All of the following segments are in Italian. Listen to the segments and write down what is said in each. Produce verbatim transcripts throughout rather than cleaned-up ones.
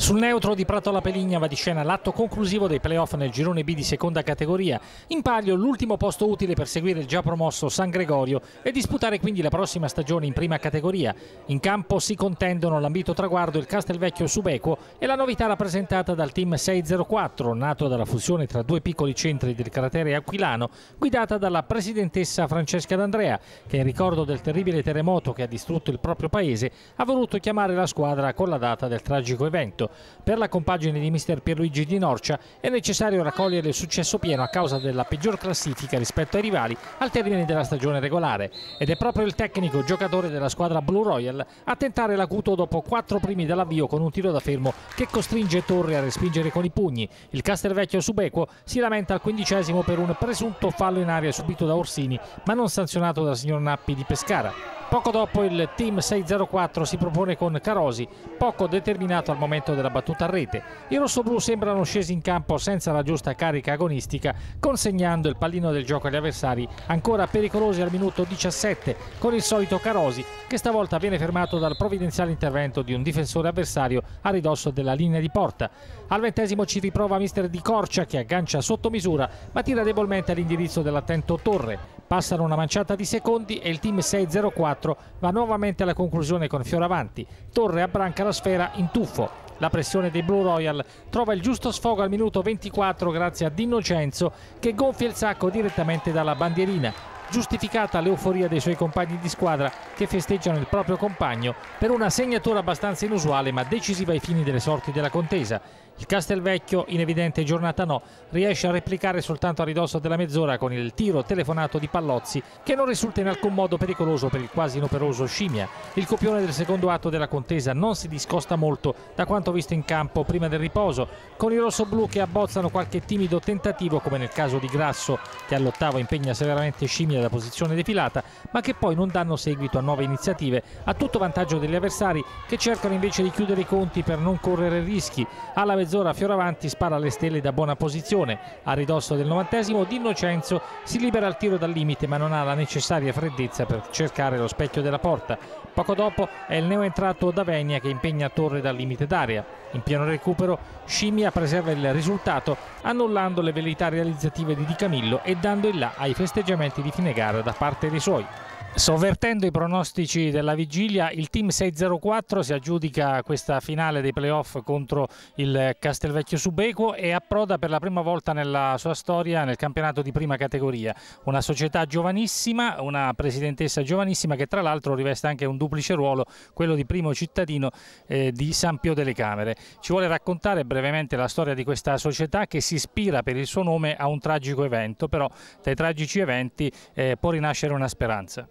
Sul neutro di Prato alla Peligna va di scena l'atto conclusivo dei playoff nel girone B di seconda categoria. In palio l'ultimo posto utile per seguire il già promosso San Gregorio e disputare quindi la prossima stagione in prima categoria. In campo si contendono l'ambito traguardo il Castelvecchio Subequo e la novità rappresentata dal team sei zero quattro, nato dalla fusione tra due piccoli centri del cratere aquilano, guidata dalla presidentessa Francesca D'Andrea, che in ricordo del terribile terremoto che ha distrutto il proprio paese ha voluto chiamare la squadra con la data del tragico evento. Per la compagine di mister Pierluigi Di Norcia è necessario raccogliere il successo pieno a causa della peggior classifica rispetto ai rivali al termine della stagione regolare, ed è proprio il tecnico giocatore della squadra Blue Royal a tentare l'acuto dopo quattro primi dall'avvio con un tiro da fermo che costringe Torre a respingere con i pugni. Il Castelvecchio Subequo si lamenta al quindicesimo per un presunto fallo in aria subito da Orsini, ma non sanzionato dal signor Nappi di Pescara. Poco dopo il team sei zero quattro si propone con Carosi, poco determinato al momento della battuta a rete. I rossoblù sembrano scesi in campo senza la giusta carica agonistica, consegnando il pallino del gioco agli avversari ancora pericolosi al minuto diciassette, con il solito Carosi che stavolta viene fermato dal provvidenziale intervento di un difensore avversario a ridosso della linea di porta. Al ventesimo ci riprova mister Di Corcia, che aggancia sotto misura ma tira debolmente all'indirizzo dell'attento Torre. Passano una manciata di secondi e il team sei zero quattro va nuovamente alla conclusione con Fioravanti. Torre abbranca la sfera in tuffo. La pressione dei Blue Royal trova il giusto sfogo al minuto ventiquattro grazie a D'Innocenzo, che gonfia il sacco direttamente dalla bandierina. Giustificata l'euforia dei suoi compagni di squadra, che festeggiano il proprio compagno per una segnatura abbastanza inusuale ma decisiva ai fini delle sorti della contesa. Il Castelvecchio, in evidente giornata no, riesce a replicare soltanto a ridosso della mezz'ora con il tiro telefonato di Pallozzi, che non risulta in alcun modo pericoloso per il quasi inoperoso Scimmia. Il copione del secondo atto della contesa non si discosta molto da quanto visto in campo prima del riposo, con i rossoblù che abbozzano qualche timido tentativo, come nel caso di Grasso, che all'ottavo impegna severamente Scimmia da posizione defilata, ma che poi non danno seguito a nuove iniziative, a tutto vantaggio degli avversari, che cercano invece di chiudere i conti per non correre rischi. Alla mezz'ora Fioravanti spara alle stelle da buona posizione. A ridosso del novantesimo D'Innocenzo si libera al tiro dal limite, ma non ha la necessaria freddezza per cercare lo specchio della porta. Poco dopo è il neoentrato Davenia che impegna Torre dal limite d'area. In pieno recupero Scimmia preserva il risultato, annullando le velleità realizzative di Di Camillo e dando il là ai festeggiamenti di fine gara da parte dei suoi. Sovvertendo i pronostici della vigilia, il team sei zero quattro si aggiudica questa finale dei playoff contro il Castelvecchio Subequo e approda per la prima volta nella sua storia nel campionato di prima categoria. Una società giovanissima, una presidentessa giovanissima che tra l'altro riveste anche un duplice ruolo, quello di primo cittadino eh, di San Pio delle Camere. Ci vuole raccontare brevemente la storia di questa società che si ispira per il suo nome a un tragico evento, però dai tragici eventi eh, può rinascere una speranza.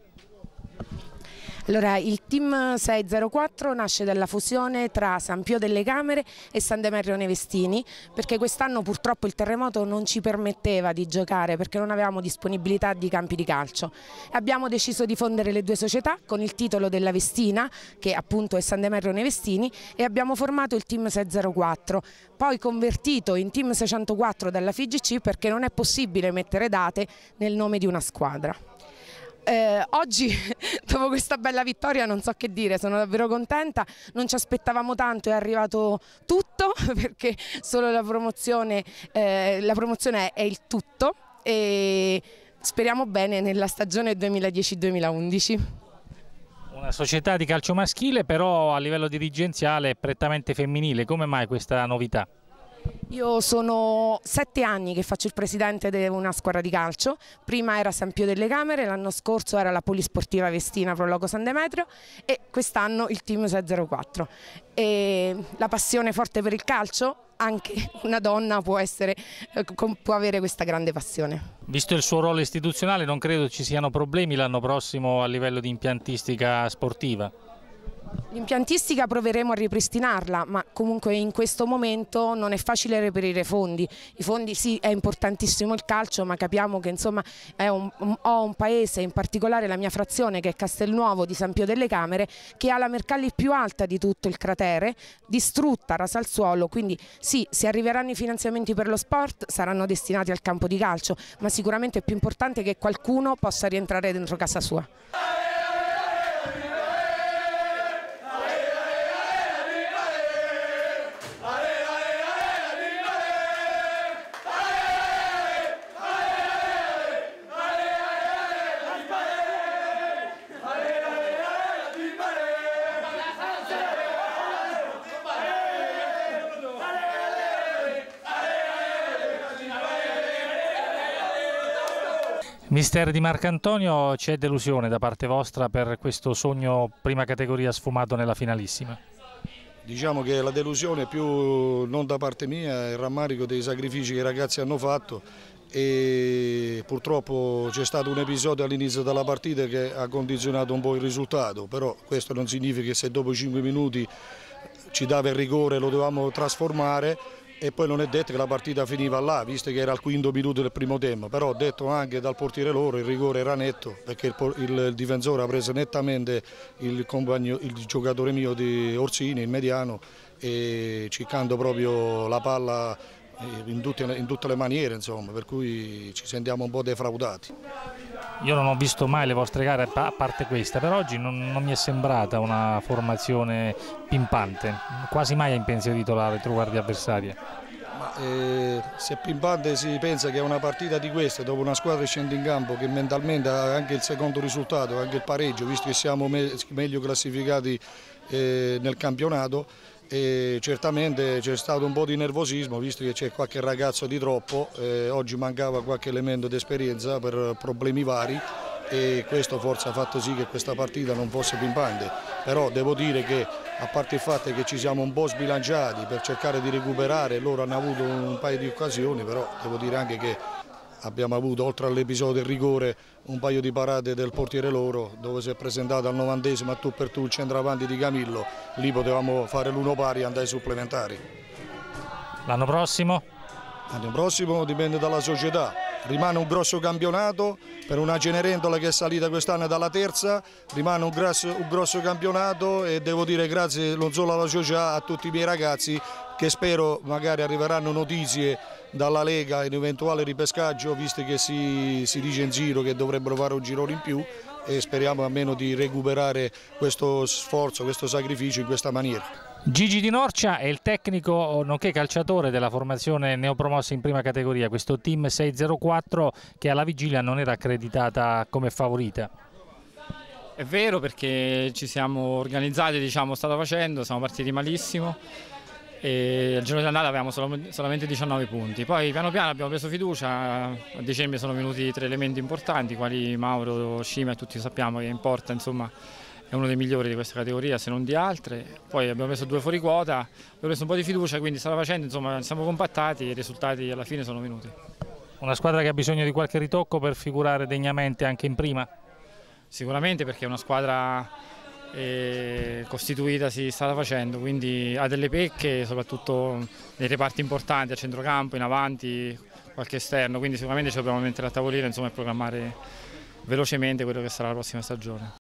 Allora, il team sei zero quattro nasce dalla fusione tra San Pio delle Camere e San Demetrio Nevestini, perché quest'anno purtroppo il terremoto non ci permetteva di giocare perché non avevamo disponibilità di campi di calcio. Abbiamo deciso di fondere le due società con il titolo della Vestina, che appunto è San Demetrio Nevestini, e abbiamo formato il team sei zero quattro, poi convertito in team seicentoquattro dalla F I G C perché non è possibile mettere date nel nome di una squadra. Eh, oggi dopo questa bella vittoria non so che dire, sono davvero contenta, non ci aspettavamo tanto, è arrivato tutto perché solo la promozione, eh, la promozione è il tutto e speriamo bene nella stagione duemiladieci duemilaundici. Una società di calcio maschile però a livello dirigenziale è prettamente femminile, come mai questa novità? Io sono sette anni che faccio il presidente di una squadra di calcio, prima era San Pio delle Camere, l'anno scorso era la Polisportiva Vestina Pro Loco San Demetrio e quest'anno il team sei zero quattro. E la passione forte per il calcio, anche una donna può, essere, può avere questa grande passione. Visto il suo ruolo istituzionale non credo ci siano problemi l'anno prossimo a livello di impiantistica sportiva. L'impiantistica proveremo a ripristinarla, ma comunque in questo momento non è facile reperire fondi. I fondi sì, è importantissimo il calcio, ma capiamo che insomma è un, ho un paese, in particolare la mia frazione che è Castelnuovo di San Pio delle Camere, che ha la Mercalli più alta di tutto il cratere, distrutta, rasa al suolo, quindi sì, se arriveranno i finanziamenti per lo sport saranno destinati al campo di calcio, ma sicuramente è più importante che qualcuno possa rientrare dentro casa sua. Mister Di Marcantonio, c'è delusione da parte vostra per questo sogno prima categoria sfumato nella finalissima? Diciamo che la delusione più non da parte mia è il rammarico dei sacrifici che i ragazzi hanno fatto e purtroppo c'è stato un episodio all'inizio della partita che ha condizionato un po' il risultato, però questo non significa che se dopo cinque minuti ci dava il rigore lo dovevamo trasformare. E poi non è detto che la partita finiva là, visto che era al quinto minuto del primo tempo, però ho detto anche dal portiere loro il rigore era netto, perché il, il, il difensore ha preso nettamente il, compagno, il giocatore mio di Orsini, il mediano, e ciccando proprio la palla in tutte, in tutte le maniere, insomma, per cui ci sentiamo un po' defraudati. Io non ho visto mai le vostre gare, a parte questa, per oggi non, non mi è sembrata una formazione pimpante, quasi mai ha impensierito la retroguardia avversaria. Ma, eh, se pimpante si pensa che è una partita di queste, dopo una squadra scende in campo che mentalmente ha anche il secondo risultato, anche il pareggio, visto che siamo me meglio classificati eh, nel campionato, e certamente c'è stato un po' di nervosismo visto che c'è qualche ragazzo di troppo, eh, oggi mancava qualche elemento di esperienza per problemi vari e questo forse ha fatto sì che questa partita non fosse pimpante, però devo dire che a parte il fatto che ci siamo un po' sbilanciati per cercare di recuperare, loro hanno avuto un paio di occasioni, però devo dire anche che abbiamo avuto oltre all'episodio del rigore un paio di parate del portiere loro dove si è presentato al novantesimo a tu per tu il centravanti di Camillo, lì potevamo fare l'uno pari e andare ai supplementari. L'anno prossimo? L'anno prossimo dipende dalla società, rimane un grosso campionato per una Cenerentola che è salita quest'anno dalla terza, rimane un grosso, un grosso campionato e devo dire grazie non solo alla società, a tutti i miei ragazzi che spero magari arriveranno notizie dalla Lega in eventuale ripescaggio, visto che si, si dice in giro che dovrebbero fare un girone in più e speriamo almeno di recuperare questo sforzo, questo sacrificio in questa maniera. Gigi Di Norcia è il tecnico nonché calciatore della formazione neopromossa in prima categoria, questo team sei zero quattro che alla vigilia non era accreditata come favorita. È vero, perché ci siamo organizzati, diciamo, stata facendo, siamo partiti malissimo e al giorno di andata avevamo solo, solamente diciannove punti, poi piano piano abbiamo preso fiducia, a dicembre sono venuti tre elementi importanti quali Mauro, Scima e tutti sappiamo che importa, insomma è uno dei migliori di questa categoria se non di altre, poi abbiamo preso due fuori quota, abbiamo preso un po' di fiducia, quindi stava facendo, insomma siamo compattati e i risultati alla fine sono venuti. Una squadra che ha bisogno di qualche ritocco per figurare degnamente anche in prima? Sicuramente, perché è una squadra eh, costituita, si sta facendo, quindi ha delle pecche soprattutto nei reparti importanti, a centrocampo, in avanti, qualche esterno, quindi sicuramente ci dobbiamo mettere a tavolino, insomma, e programmare velocemente quello che sarà la prossima stagione.